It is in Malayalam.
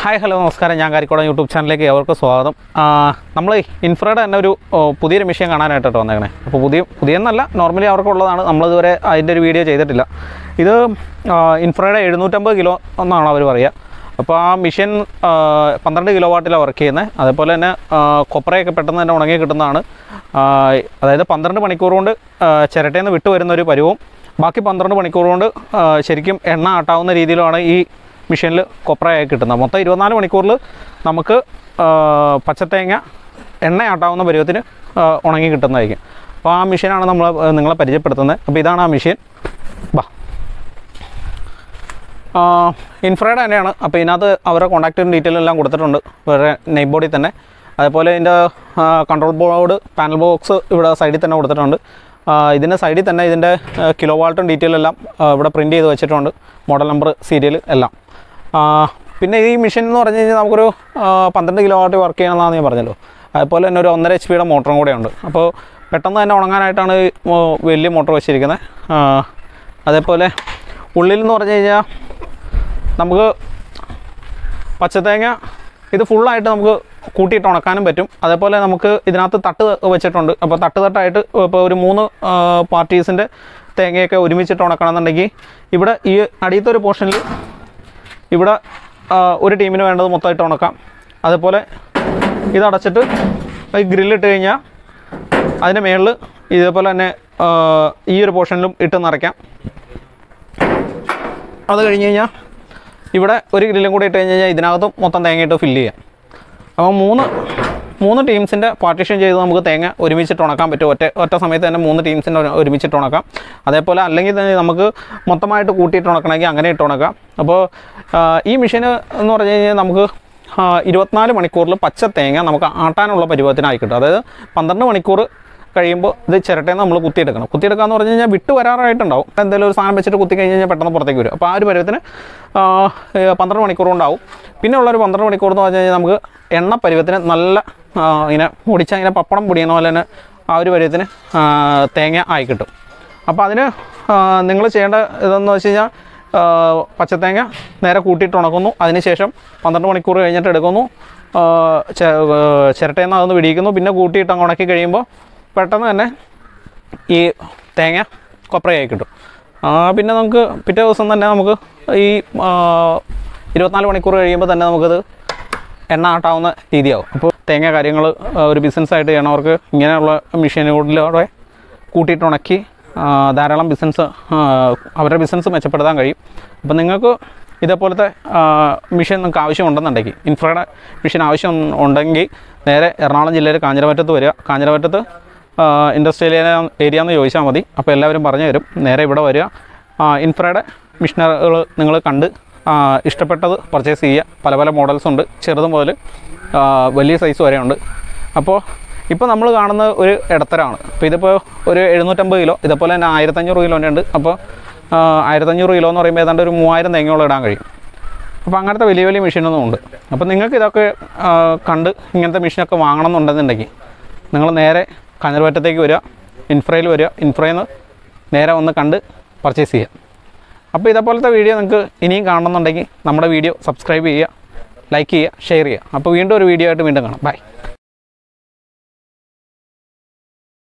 ഹായ് ഹലോ നമസ്കാരം. ഞാൻ കാരിക്കോടൻ യൂട്യൂബ് ചാനലിലേക്ക് അവർക്ക് സ്വാഗതം. നമ്മൾ ഇൻഫ്രയുടെ തന്നെ ഒരു പുതിയൊരു മെഷീൻ കാണാനായിട്ടോ വന്നേക്കണേ. അപ്പോൾ പുതിയെന്നല്ല, നോർമലി അവർക്കുള്ളതാണ്. നമ്മളിതുവരെ അതിൻ്റെ ഒരു വീഡിയോ ചെയ്തിട്ടില്ല. ഇത് ഇൻഫ്രയുടെ 750 കിലോ എന്നാണ് അവർ പറയുക. അപ്പോൾ ആ മെഷീൻ 12 കിലോ വാട്ടിലാണ് വർക്ക് ചെയ്യുന്നത്. അതേപോലെ തന്നെ കൊപ്രയൊക്കെ പെട്ടെന്ന് തന്നെ ഉണങ്ങി കിട്ടുന്നതാണ്. അതായത് 12 മണിക്കൂർ കൊണ്ട് ചിരട്ടയിൽ നിന്ന് വിട്ടു വരുന്നൊരു പരുവവും ബാക്കി 12 മണിക്കൂർ കൊണ്ട് ശരിക്കും എണ്ണ ആട്ടാവുന്ന രീതിയിലാണ് ഈ മെഷീനിൽ കൊപ്രയായി കിട്ടുന്നത്. മൊത്തം 24 മണിക്കൂറിൽ നമുക്ക് പച്ചത്തേങ്ങ എണ്ണയാട്ടാവുന്ന പരുവത്തിന് ഉണങ്ങി കിട്ടുന്നതായിരിക്കും. അപ്പോൾ ആ മെഷീനാണ് നിങ്ങളെ പരിചയപ്പെടുത്തുന്നത്. അപ്പോൾ ഇതാണ് ആ മെഷീൻ. ഇൻഫ്രയുടെ തന്നെയാണ്. അപ്പോൾ ഇതിനകത്ത് അവരുടെ കോൺടാക്റ്റും ഡീറ്റെയിലും എല്ലാം കൊടുത്തിട്ടുണ്ട് വേറെ നെയിം ബോർഡിൽ തന്നെ. അതേപോലെ ഇതിൻ്റെ കൺട്രോൾ ബോർഡ്, പാനൽ ബോക്സ് ഇവിടെ സൈഡിൽ തന്നെ കൊടുത്തിട്ടുണ്ട്. ഇതിൻ്റെ സൈഡിൽ തന്നെ ഇതിൻ്റെ കിലോ വാൾട്ടും ഡീറ്റെയിലും എല്ലാം ഇവിടെ പ്രിൻറ്റ് ചെയ്ത് വെച്ചിട്ടുണ്ട്. മോഡൽ നമ്പർ, സീരിയൽ എല്ലാം. പിന്നെ ഈ മെഷീൻ എന്ന് പറഞ്ഞു കഴിഞ്ഞാൽ നമുക്കൊരു 12 കിലോ വാട്ട് വർക്ക് ചെയ്യണമെന്നാണ് ഞാൻ പറഞ്ഞല്ലോ. അതുപോലെ തന്നെ ഒരു 1.5 HP മോട്ടറും കൂടെ ഉണ്ട്. അപ്പോൾ പെട്ടെന്ന് തന്നെ ഉണങ്ങാനായിട്ടാണ് വലിയ മോട്ടർ വെച്ചിരിക്കുന്നത്. അതേപോലെ ഉള്ളിൽ എന്ന് പറഞ്ഞു കഴിഞ്ഞാൽ നമുക്ക് പച്ചത്തേങ്ങ ഇത് ഫുള്ളായിട്ട് നമുക്ക് കൂട്ടിയിട്ട് ഉണക്കാനും പറ്റും. അതേപോലെ നമുക്ക് ഇതിനകത്ത് തട്ട് വെച്ചിട്ടുണ്ട്. അപ്പോൾ തട്ടായിട്ട് ഇപ്പോൾ ഒരു 3 പാർട്ടീസിൻ്റെ തേങ്ങയൊക്കെ ഒരുമിച്ചിട്ട് ഉണക്കണമെന്നുണ്ടെങ്കിൽ ഇവിടെ ഈ അടിയത്തെ ഒരു പോർഷനിൽ ഇവിടെ ഒരു ടീമിന് വേണ്ടത് മൊത്തമായിട്ട് ഉണക്കാം. അതേപോലെ ഇതടച്ചിട്ട് ഈ ഗ്രില്ലിട്ട് കഴിഞ്ഞാൽ അതിൻ്റെ മുകളിൽ ഇതേപോലെ തന്നെ ഈ ഒരു പോർഷനിലും ഇട്ട് നിറയ്ക്കാം. അത് കഴിഞ്ഞ് കഴിഞ്ഞാൽ ഇവിടെ ഒരു ഗ്രില്ലും കൂടി ഇട്ട് കഴിഞ്ഞ് കഴിഞ്ഞാൽ ഇതിനകത്തും മൊത്തം തേങ്ങയിട്ട് ഫില്ല് ചെയ്യാം. അപ്പോൾ മൂന്ന് ടീംസിൻ്റെ പാർട്ടീഷൻ ചെയ്ത് നമുക്ക് തേങ്ങ ഒരുമിച്ചിട്ട് ഉണക്കാൻ പറ്റും. ഒറ്റ സമയത്ത് തന്നെ 3 ടീംസിൻ്റെ ഒരുമിച്ചിട്ട് ഉണക്കാം. അതേപോലെ അല്ലെങ്കിൽ തന്നെ നമുക്ക് മൊത്തമായിട്ട് കൂട്ടിയിട്ട് ഉണക്കണമെങ്കിൽ അങ്ങനെ ഇട്ട് ഉണക്കാം. അപ്പോൾ ഈ മെഷീൻ എന്ന് പറഞ്ഞു കഴിഞ്ഞാൽ നമുക്ക് 24 മണിക്കൂറിൽ പച്ച തേങ്ങ നമുക്ക് ആട്ടാനുള്ള പരുവത്തിനായി കിട്ടും. അതായത് 12 മണിക്കൂർ കഴിയുമ്പോൾ ഇത് ചിരട്ടയിൽ നമ്മൾ കുത്തിയെടുക്കണം. കുത്തിയെടുക്കാമെന്ന് പറഞ്ഞു കഴിഞ്ഞാൽ വിട്ട് വരാറായിട്ടുണ്ടാവും. എന്തെങ്കിലും ഒരു സാധനം വെച്ചിട്ട് കുത്തി കഴിഞ്ഞ് കഴിഞ്ഞാൽ പെട്ടെന്ന് പുറത്തേക്ക് വരും. അപ്പോൾ ആ ഒരു പരുവത്തിന് 12 മണിക്കൂർ കൊണ്ടാവും. പിന്നെ ഉള്ളൊരു 12 മണിക്കൂർ എന്ന് പറഞ്ഞു കഴിഞ്ഞാൽ നമുക്ക് എണ്ണ പരുവത്തിന് നല്ല ഇങ്ങനെ പൊടിച്ചാൽ ഇങ്ങനെ പപ്പടം പൊടിയണ പോലെ തന്നെ ആ ഒരു പരുവത്തിന് തേങ്ങ ആയി കിട്ടും. അപ്പോൾ അതിന് നിങ്ങൾ ചെയ്യേണ്ട ഇതെന്ന് വെച്ച് കഴിഞ്ഞാൽ പച്ചത്തേങ്ങ നേരെ കൂട്ടിയിട്ട് ഉണക്കുന്നു. അതിനുശേഷം 12 മണിക്കൂർ കഴിഞ്ഞിട്ട് എടുക്കുന്നു. ചിരട്ടയിൽ നിന്ന് അതൊന്ന് പിടിക്കുന്നു. പിന്നെ കൂട്ടിയിട്ട് അങ്ങ് ഉണക്കി കഴിയുമ്പോൾ പെട്ടെന്ന് തന്നെ ഈ തേങ്ങ കൊപ്രയായി കിട്ടും. പിന്നെ നമുക്ക് പിറ്റേ ദിവസം തന്നെ നമുക്ക് ഈ 24 മണിക്കൂർ കഴിയുമ്പോൾ തന്നെ നമുക്കത് എണ്ണ ആട്ടാവുന്ന രീതിയാവും. അപ്പോൾ തേങ്ങ കാര്യങ്ങൾ ഒരു ബിസിനസ്സായിട്ട് ചെയ്യണവർക്ക് ഇങ്ങനെയുള്ള മെഷീനുകളിലൂടെ കൂട്ടിയിട്ട് ഉണക്കി ധാരാളം അവരുടെ ബിസിനസ് മെച്ചപ്പെടുത്താൻ കഴിയും. അപ്പോൾ നിങ്ങൾക്ക് ഇതേപോലത്തെ മെഷീൻ നിങ്ങൾക്ക് ആവശ്യമുണ്ടെന്നുണ്ടെങ്കിൽ, ഇൻഫ്രയുടെ മെഷീൻ ആവശ്യം ഉണ്ടെങ്കിൽ നേരെ എറണാകുളം ജില്ലയിൽ കാഞ്ഞിരമറ്റത്ത് വരിക. കാഞ്ഞിരമറ്റത്ത് ഇൻഡസ്ട്രിയൽ ഏരിയ എന്ന് ചോദിച്ചാൽ മതി. അപ്പോൾ എല്ലാവരും പറഞ്ഞു തരും. നേരെ ഇവിടെ വരിക. ഇൻഫ്രയുടെ മെഷീനുകൾ നിങ്ങൾ കണ്ട് ഇഷ്ടപ്പെട്ടത് പർച്ചേസ് ചെയ്യുക. പല മോഡൽസ് ഉണ്ട്, ചെറുത് മുതൽ വലിയ സൈസ് വരെ ഉണ്ട്. അപ്പോൾ ഇപ്പോൾ നമ്മൾ കാണുന്ന ഒരു ഇടത്തരമാണ്. അപ്പോൾ ഇതിപ്പോൾ ഒരു 750 കിലോ, ഇതേപോലെ തന്നെ 1500 കിലോൻ്റെ ഉണ്ട്. അപ്പോൾ 1500 കിലോ എന്ന് പറയുമ്പോൾ ഏതാണ്ട് ഒരു 3000 തേങ്ങയോളം ഇടാൻ കഴിയും. അപ്പോൾ അങ്ങനത്തെ വലിയ മെഷീനൊന്നും ഉണ്ട്. അപ്പോൾ നിങ്ങൾക്ക് ഇതൊക്കെ കണ്ട് ഇങ്ങനത്തെ മെഷീനൊക്കെ വാങ്ങണം എന്നുണ്ടെന്നുണ്ടെങ്കിൽ നിങ്ങൾ നേരെ കാഞ്ഞിരമറ്റത്തേക്ക് വരിക, ഇൻഫ്രയിൽ വരിക. ഇൻഫ്രയിൽ നിന്ന് നേരെ വന്ന് കണ്ട് പർച്ചേസ് ചെയ്യുക. അപ്പോൾ ഇതേപോലത്തെ വീഡിയോ നിങ്ങൾക്ക് ഇനിയും കാണണമെന്നുണ്ടെങ്കിൽ നമ്മുടെ വീഡിയോ സബ്സ്ക്രൈബ് ചെയ്യുക, ലൈക്ക് ചെയ്യുക, ഷെയർ ചെയ്യുക. അപ്പോൾ വീണ്ടും ഒരു വീഡിയോ ആയിട്ട് വീണ്ടും കാണാം. ബൈ.